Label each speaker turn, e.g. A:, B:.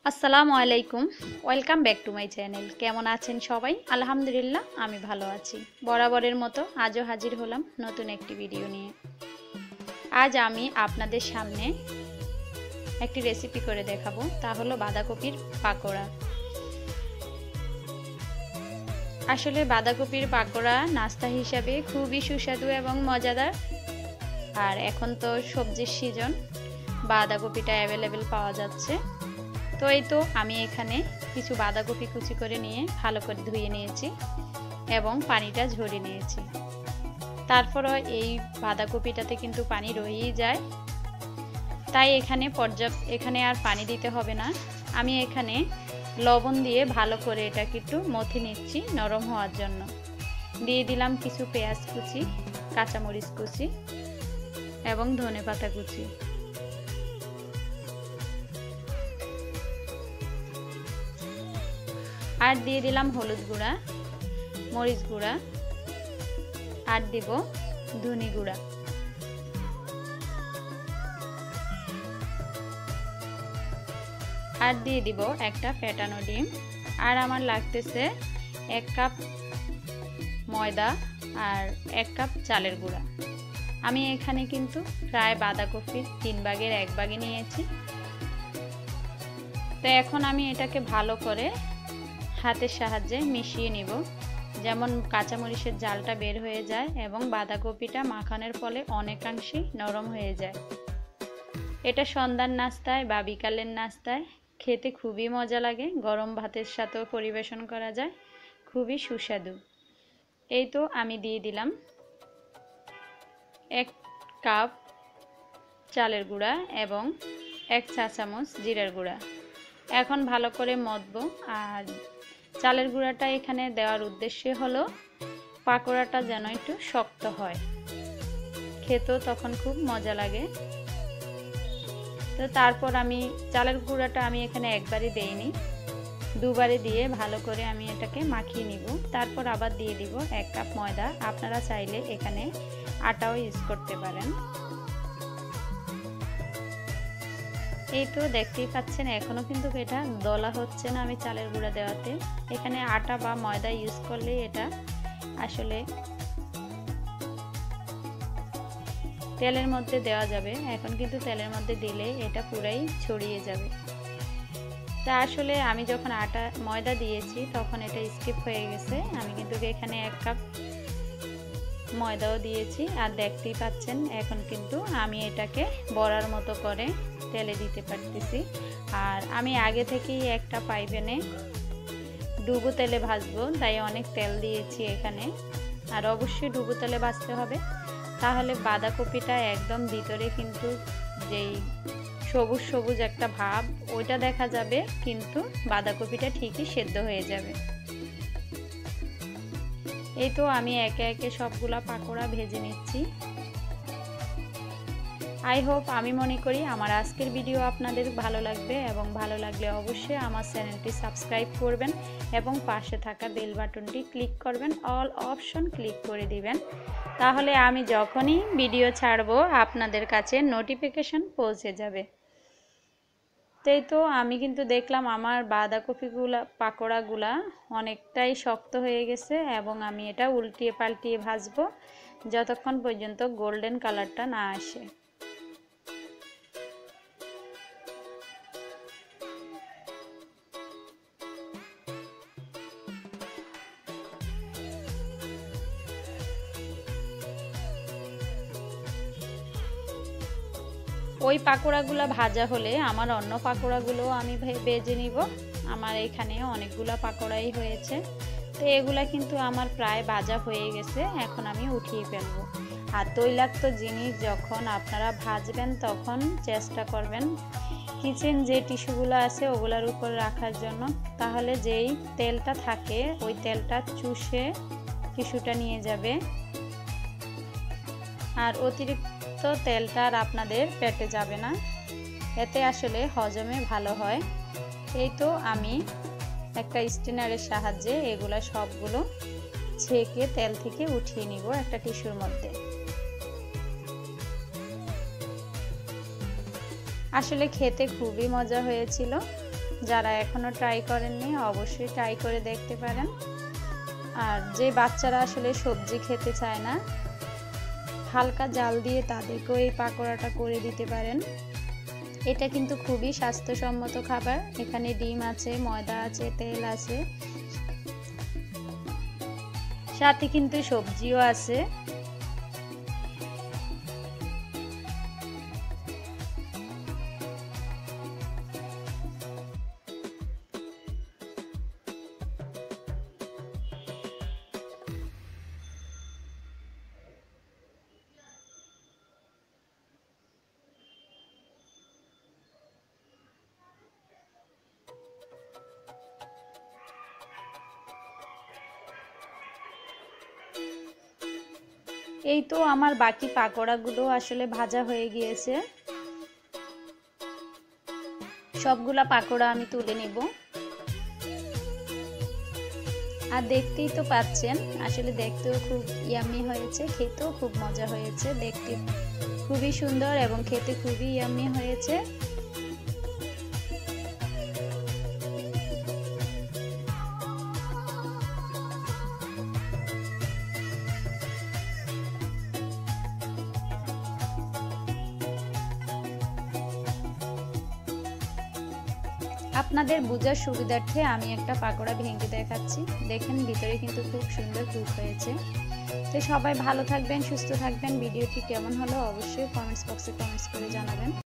A: আসসালামু আলাইকুম, welcome back to my channel. কেমন আছেন সবাই? আলহামদুলিল্লাহ আমি ভালো আছি। বরাবরের মতো আজও হাজির হলাম নতুন একটি ভিডিও নিয়ে। আজ আমি আপনাদের সামনে একটি রেসিপি করে দেখাবো, তা হলো বাঁধাকপির পাকোড়া। আসলে বাঁধাকপির পাকোড়া নাস্তা হিসাবে খুবই সুস্বাদু এবং মজাদার। আর এখন তো সবজির সিজন, বাঁধাকপিটা অ্যাভেলেবেল পাওয়া যাচ্ছে। তো এই তো আমি এখানে কিছু বাঁধাকপি কুচি করে নিয়ে ভালো করে ধুয়ে নিয়েছি এবং পানিটা ঝরিয়ে নিয়েছি। তারপরও এই বাঁধাকপিটাতে কিন্তু পানি রয়েই যায়, তাই এখানে আর পানি দিতে হবে না। আমি এখানে লবণ দিয়ে ভালো করে এটাকে একটু মথে নিচ্ছি নরম হওয়ার জন্য। দিয়ে দিলাম কিছু পেঁয়াজ কুচি, কাঁচামরিচ কুচি এবং ধনেপাতা কুচি। আর দিয়ে দিলাম হলুদ গুঁড়া, মরিচ গুঁড়া, আর দিব ধনে গুঁড়া। আর দিয়ে দিব একটা ফেটানো ডিম। আর আমার লাগতেছে 1 কাপ ময়দা আর 1 কাপ চালের গুঁড়া। আমি এখানে কিন্তু প্রায় বাঁধাকপির 3 ভাগের 1 ভাগে নিয়েছি। তো এখন আমি এটাকে ভালো করে হাতের সাহায্যে মিশিয়ে নিব, যেমন কাঁচামরিচের জালটা বের হয়ে যায় এবং বাঁধাকপিটা মাখানোর ফলে অনেকাংশেই নরম হয়ে যায়। এটা সন্ধ্যার নাস্তায় বা বিকালের নাস্তায় খেতে খুবই মজা লাগে, গরম ভাতের সাথেও পরিবেশন করা যায়, খুবই সুস্বাদু। এই তো আমি দিয়ে দিলাম 1 কাপ চালের গুঁড়া এবং 1 চা চামচ জিরার গুঁড়া। এখন ভালো করে মথবো। আর চালের গুঁড়াটা এখানে দেওয়ার উদ্দেশ্য হলো পাকোড়াটা যেন একটু শক্ত হয়, খেতেও তখন খুব মজা লাগে। তো তারপর আমি চালের গুঁড়াটা আমি এখানে একবারই দেইনি, দুবারে দিয়ে ভালো করে আমি এটাকে মাখিয়ে নিব। তারপর আবার দিয়ে দিব 1 কাপ ময়দা। আপনারা চাইলে এখানে আটাও ইউজ করতে পারেন। এই তো দেখতেই পাচ্ছেন এখনো কিন্তু এটা দলা হচ্ছে না আমি চালের গুঁড়া দেওয়াতে। এখানে আটা বা ময়দা ইউজ করলে এটা আসলে তেলের মধ্যে দেওয়া যাবে। এখন কিন্তু তেলের মধ্যে দিলে এটা পুরাই ছড়িয়ে যাবে। তা আসলে আমি যখন ময়দা দিয়েছি তখন এটা স্কিপ হয়ে গেছে। আমি কিন্তু এখানে 1 কাপ ময়দাও দিয়েছি। আর দেখতেই পাচ্ছেন এখন কিন্তু আমি এটাকে বড়ার মতো করে তেলে দিতে পারতেছি। আর আমি আগে থেকেই একটা পাইপ্যানে ডুবো তেলে ভাজবো, তাই অনেক তেল দিয়েছি এখানে। আর অবশ্যই ডুবো তেলে ভাজতে হবে, তাহলে বাঁধাকপিটা একদম ভিতরে কিন্তু যেই সবুজ সবুজ একটা ভাব ওইটা দেখা যাবে, কিন্তু বাঁধাকপিটা ঠিকই সেদ্ধ হয়ে যাবে। এই তো আমি একে একে সবগুলা পাকোড়া ভেজে নিচ্ছি। আই হোপ, আমি মনে করি আমার আজকের ভিডিও আপনাদের ভালো লাগবে, এবং ভালো লাগলে অবশ্যই আমার চ্যানেলটি সাবস্ক্রাইব করবেন এবং পাশে থাকা বেল বাটনটি ক্লিক করবেন, অল অপশন ক্লিক করে দিবেন। তাহলে আমি যখনই ভিডিও ছাড়বো আপনাদের কাছে নোটিফিকেশন পৌঁছে যাবে। তাই তো আমি কিন্তু দেখলাম আমার পাকোড়াগুলা অনেকটাই শক্ত হয়ে গেছে, এবং আমি এটা উল্টিয়ে পাল্টিয়ে ভাজবো যতক্ষণ পর্যন্ত গোল্ডেন কালারটা না আসে। ওই পাকোড়াগুলো ভাজা হলে আমার অন্য পাকোড়াগুলো আমি ভেজে নিব। আমার এখানে অনেকগুলো পাকোড়াই হয়েছে, তো এগুলা কিন্তু আমার প্রায় ভাজা হয়ে গেছে। এখন আমি উঠিয়ে ফেলবো। আর তৈলাক্ত জিনিস যখন আপনারা ভাজবেন তখন চেষ্টা করবেন কিচেন যে টিস্যুগুলো আছে ওগুলোর উপর রাখার জন্য, তাহলে যেই তেলটা থাকে ওই তেলটা চুষে টিস্যুটা নিয়ে যাবে, আর অতিরিক্ত তেলটা আর আপনাদের পেটে যাবে না। এতে আসলে হজমে ভালো হয়। এই তো আমি একটা স্ট্রেনারের সাহায্যে এগুলা সবগুলো ছেঁকে তেল থেকে উঠিয়ে নিব একটা টিস্যুর মধ্যে। আসলে খেতে খুবই মজা হয়েছিল। যারা এখনও ট্রাই করেননি অবশ্যই ট্রাই করে দেখতে পারেন। আর যে বাচ্চারা আসলে সবজি খেতে চায় না, হালকা জাল দিয়ে তাদেরকেও এই পাকোড়াটা করে দিতে পারেন। এটা কিন্তু খুবই স্বাস্থ্যসম্মত খাবার। এখানে ডিম আছে, ময়দা আছে, তেল আছে, সাথে কিন্তু সবজিও আছে। এই তো আমার বাকি পাকোড়াগুলো আসলে ভাজা হয়ে গিয়েছে। সবগুলা পাকোড়া আমি তুলে নেব। আর দেখতেই তো পাচ্ছেন, আসলে দেখতেও খুব ইয়াম্মি হয়েছে, খেতেও খুব মজা হয়েছে। দেখতে খুবই সুন্দর এবং খেতে খুবই ইয়াম্মি হয়েছে। আপনাদের বোঝার সুবিধার্থে আমি একটা পাকোড়া ভেঙে দেখাচ্ছি। দেখেন ভিতরে কিন্তু খুব সুন্দর কুক হয়েছে। তো সবাই ভালো থাকবেন, সুস্থ থাকবেন। ভিডিওটি কেমন হলো অবশ্যই কমেন্টস বক্সে কমেন্টস করে জানাবেন।